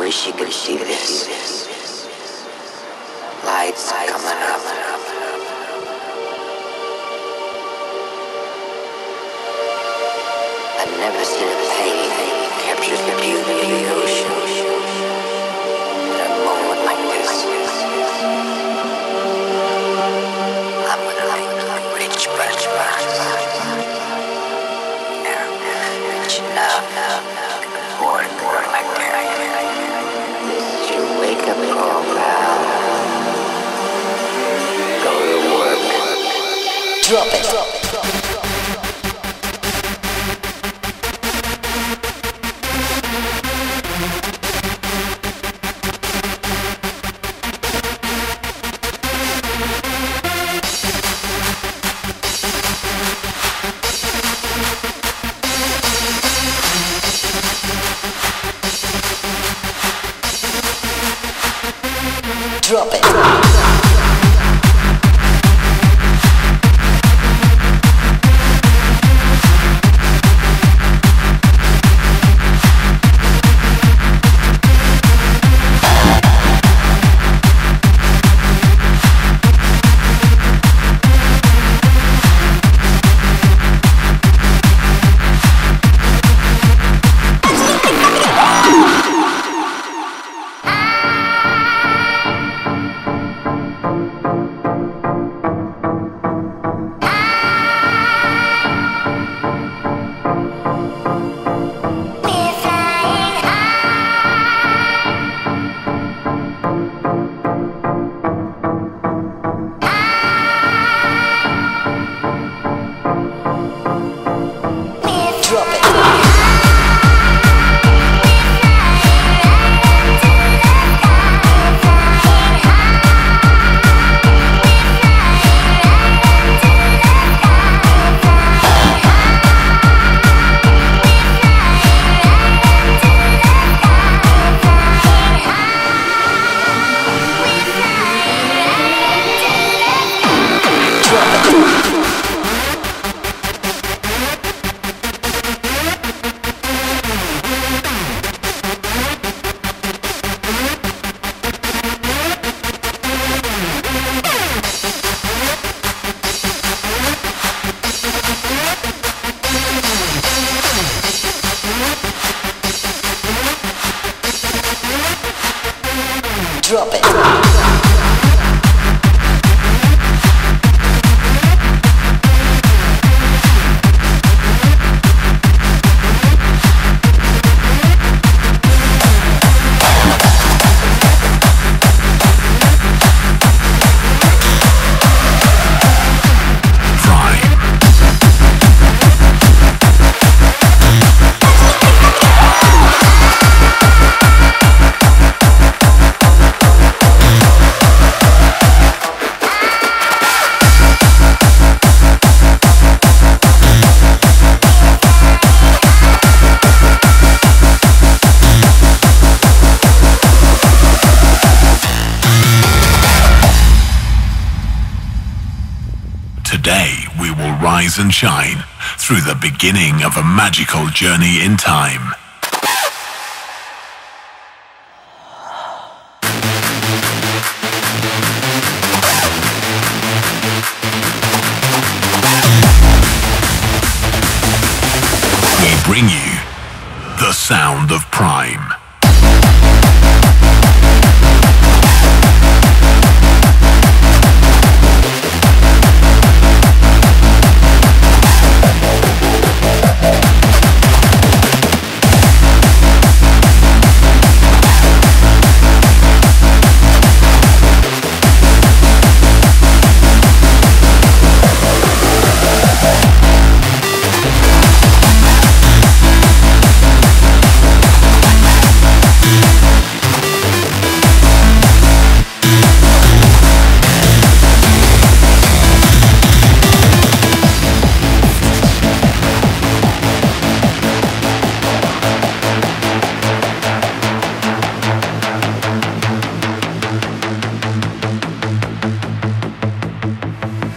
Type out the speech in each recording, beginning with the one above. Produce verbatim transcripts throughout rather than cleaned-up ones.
wish you could see this. Lights coming up. I've never seen a painting that captures the beauty of the ocean at a moment like this. I'm gonna make a rich bunch of rich enough to pour and pour like that. This is your wake-up call, pal. Go to work. Drop it. Drop it. Drop it. Drop it. Drop it. Rise and shine through the beginning of a magical journey in time. We bring you the sound of Prime.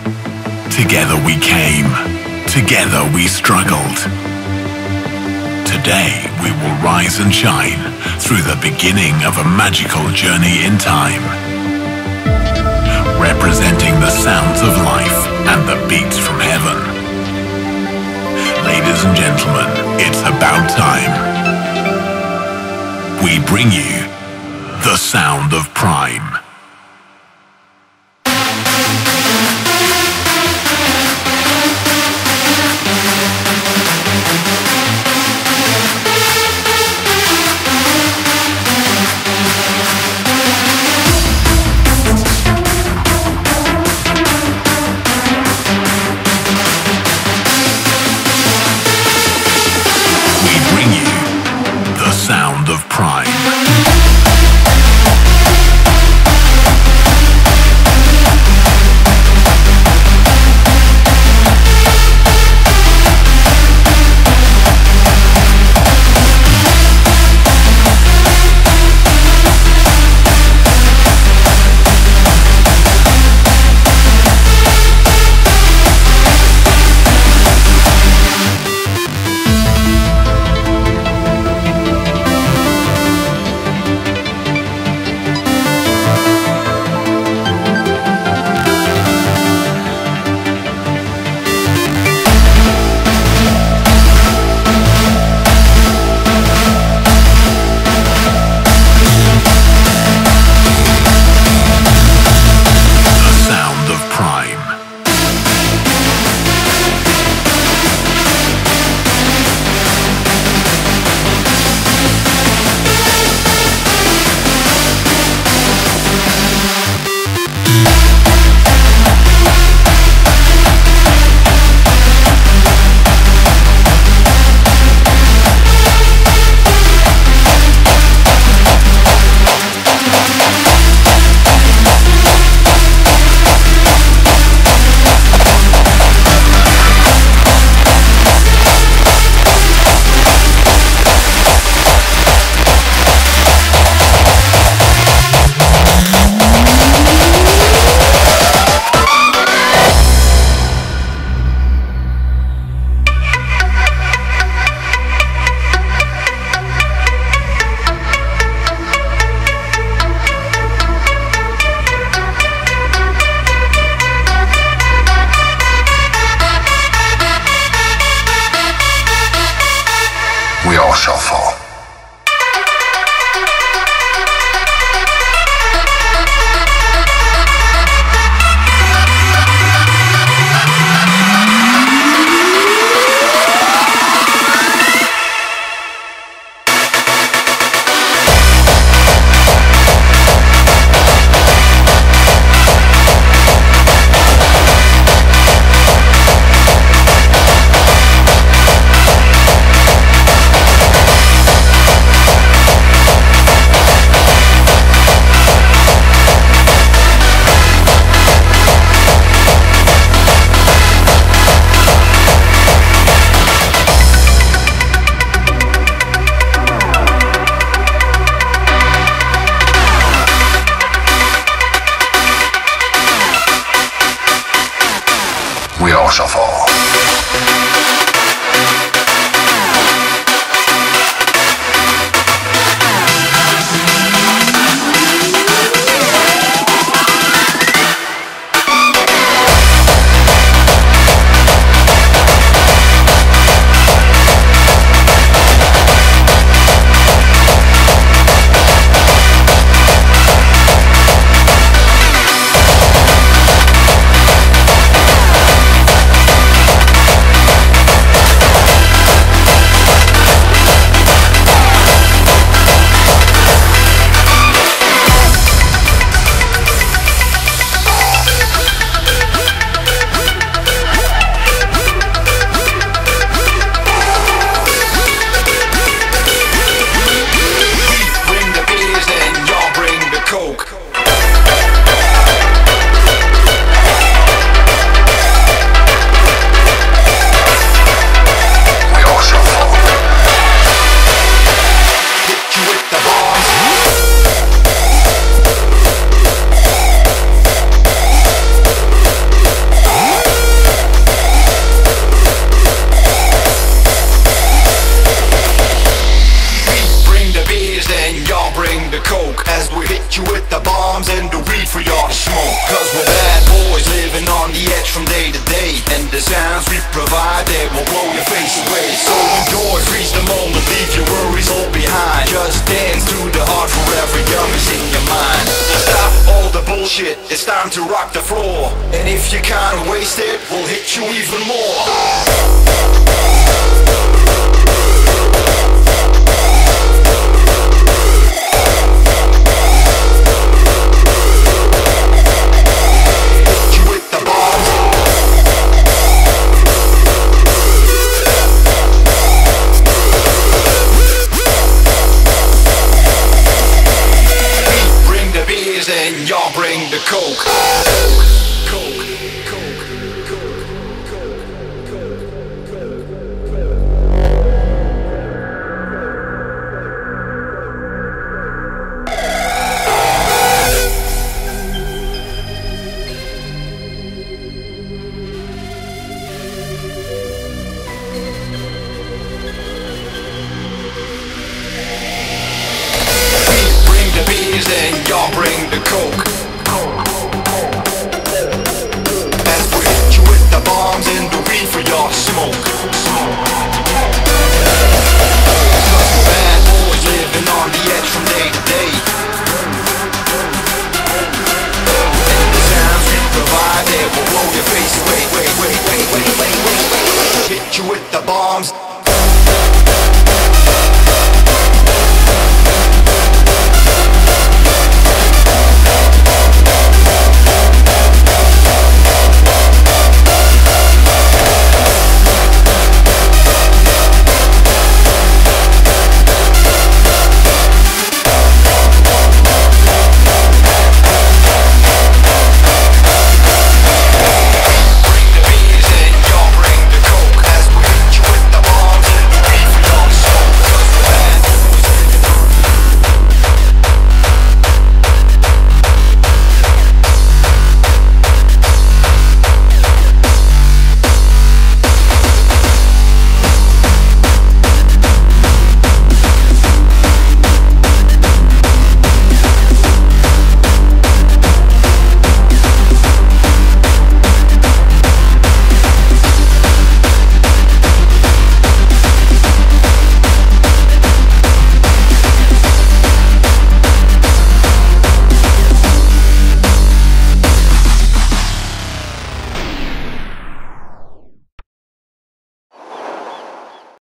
Together we came, together we struggled. Today we will rise and shine through the beginning of a magical journey in time, representing the sounds of life and the beats from heaven. Ladies and gentlemen, it's about time. We bring you the sound of Prime. Sound of Prime. We all shall fall. We all shall fall. the sounds we provide, they will blow your face away. So enjoy, freeze the moment, leave your worries all behind. Just dance to the heart forever, young is in your mind. Stop all the bullshit, it's time to rock the floor. And if you can't waste it, we'll hit you even more. And y'all bring the coke. Coke, coke, coke, coke, coke, and y'all bring the coke. As we hit you with the bombs and the weed for y'all smoke. Cause we're bad boys living on the edge from day to day. And the sounds we provide, they will blow your face away. Wait, wait, wait, wait, wait, wait, wait. Hit you with the bombs